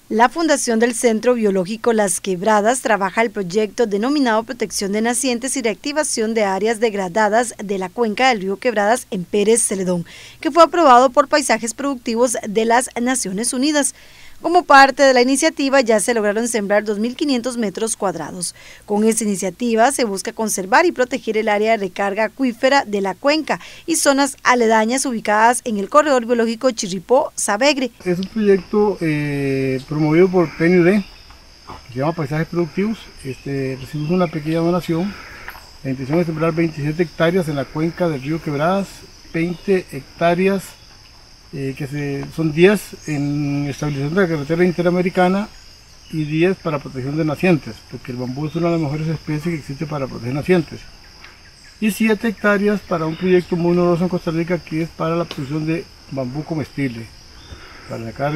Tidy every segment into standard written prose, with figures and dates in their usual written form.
La Fundación del Centro Biológico Las Quebradas trabaja el proyecto denominado Protección de Nacientes y Reactivación de Áreas Degradadas de la cuenca del río Quebradas en Pérez Celedón, que fue aprobado por Paisajes Productivos de las Naciones Unidas. Como parte de la iniciativa ya se lograron sembrar 2.500 metros cuadrados. Con esta iniciativa se busca conservar y proteger el área de recarga acuífera de la cuenca y zonas aledañas ubicadas en el corredor biológico Chirripó-Sabegre. Es un proyecto promovido por PNUD, que se llama Paisajes Productivos. Recibimos una pequeña donación. La intención es sembrar 27 hectáreas en la cuenca del río Quebradas, 20 hectáreas son 10 en estabilización de la carretera interamericana y 10 para protección de nacientes, porque el bambú es una de las mejores especies que existe para proteger nacientes. Y 7 hectáreas para un proyecto muy novedoso en Costa Rica, que es para la producción de bambú comestible, para sacar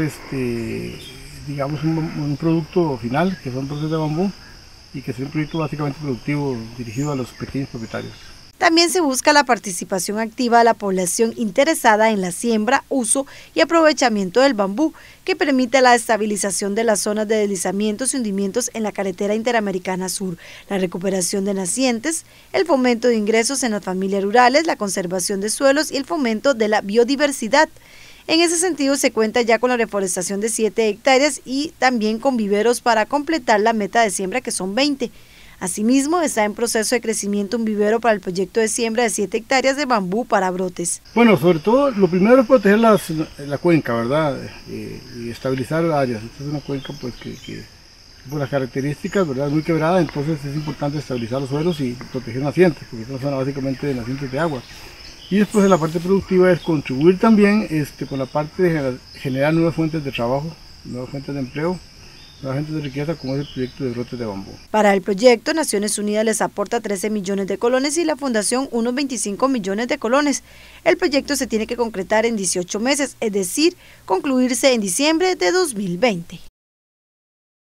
digamos un producto final, que son trozos de bambú, y que sea un proyecto básicamente productivo dirigido a los pequeños propietarios. También se busca la participación activa de la población interesada en la siembra, uso y aprovechamiento del bambú, que permite la estabilización de las zonas de deslizamientos y hundimientos en la carretera interamericana sur, la recuperación de nacientes, el fomento de ingresos en las familias rurales, la conservación de suelos y el fomento de la biodiversidad. En ese sentido se cuenta ya con la reforestación de 7 hectáreas y también con viveros para completar la meta de siembra, que son 20. Asimismo, está en proceso de crecimiento un vivero para el proyecto de siembra de 7 hectáreas de bambú para brotes. Bueno, sobre todo, lo primero es proteger la cuenca, ¿verdad? Y estabilizar áreas. Esta es una cuenca pues, que por las características, ¿verdad?, muy quebrada, entonces es importante estabilizar los suelos y proteger nacientes, porque es una zona básicamente de nacientes de agua. Y después de la parte productiva es contribuir también con la parte de generar nuevas fuentes de trabajo, nuevas fuentes de empleo, la gente de riqueza, como es el proyecto de brotes de bambú. Para el proyecto, Naciones Unidas les aporta 13 millones de colones y la Fundación unos 25 millones de colones. El proyecto se tiene que concretar en 18 meses, es decir, concluirse en diciembre de 2020.